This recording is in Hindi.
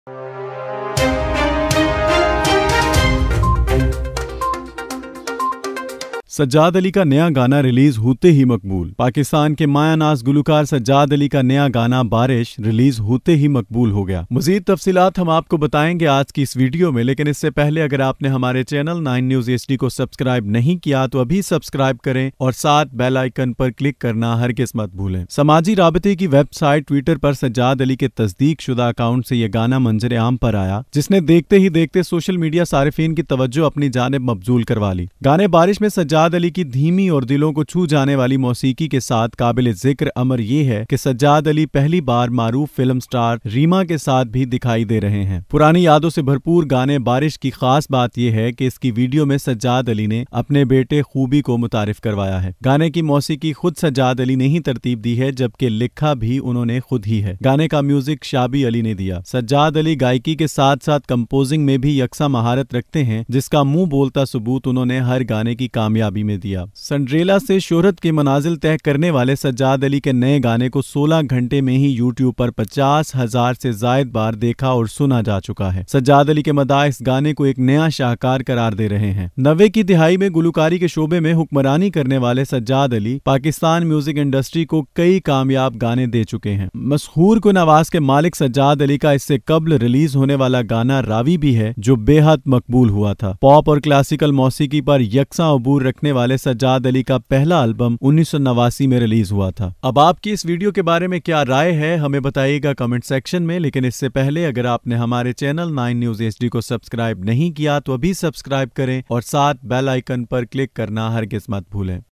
सज्जाद अली का नया गाना रिलीज होते ही मकबूल। पाकिस्तान के मायानाज गुलकार सज्जाद अली का नया गाना बारिश रिलीज होते ही मकबूल हो गया। मजीद तफसीलात हम आपको बताएंगे आज की इस वीडियो में, लेकिन इससे पहले अगर आपने हमारे चैनल 9 न्यूज HD को सब्सक्राइब नहीं किया तो अभी सब्सक्राइब करें और साथ बेल आइकन पर क्लिक करना हरगिज़ मत भूलें। समाजी राबते की वेबसाइट ट्विटर पर सज्जाद अली के तस्दीक शुदा अकाउंट से यह गाना मंजर आम पर आया, जिसने देखते ही देखते सोशल मीडिया सारिफीन की तवज्जो अपनी जानिब मबजूल करवा ली। गाने बारिश में सज्जाद अली की धीमी और दिलों को छू जाने वाली मौसीकी के साथ काबिल जिक्र अमर ये है कि सज्जाद अली पहली बार मारूफ फिल्म स्टार रीमा के साथ भी दिखाई दे रहे हैं। पुरानी यादों से भरपूर गाने बारिश की खास बात यह है कि इसकी वीडियो में सज्जाद अली ने अपने बेटे खूबी को मुतारिफ करवाया है। गाने की मौसीकी खुद सज्जाद अली ने ही तरतीब दी है, जबकि लिखा भी उन्होंने खुद ही है। गाने का म्यूजिक शाबी अली ने दिया। सज्जाद अली गायकी के साथ साथ कंपोजिंग में भी यकसा महारत रखते हैं, जिसका मुंह बोलता सबूत उन्होंने हर गाने की कामयाबी में दिया। सिंड्रेला से शोहरत के मनाजिल तय करने वाले सज्जाद अली के नए गाने को 16 घंटे में ही यूट्यूब पर 50,000 से जायद बार देखा और सुना जा चुका है। सज्जाद अली के मदाह इस गाने को एक नया शाहकार करार दे रहे हैं। 90 की दिहाई में गुलकारी के शोबे में हुक्मरानी करने वाले सज्जाद अली पाकिस्तान म्यूजिक इंडस्ट्री को कई कामयाब गाने दे चुके हैं। मशहूर कुन आवाज के मालिक सज्जाद अली का इससे कबल रिलीज होने वाला गाना रावी भी है, जो बेहद मकबूल हुआ था। पॉप और क्लासिकल मौसीकी पर यकसा अबूर रखने वाले सज्जाद अली का पहला एल्बम 1989 में रिलीज हुआ था। अब आपकी इस वीडियो के बारे में क्या राय है हमें बताइएगा कमेंट सेक्शन में, लेकिन इससे पहले अगर आपने हमारे चैनल 9 न्यूज HD को सब्सक्राइब नहीं किया तो अभी सब्सक्राइब करें और साथ बेल आइकन पर क्लिक करना हरगिज़ मत भूलें।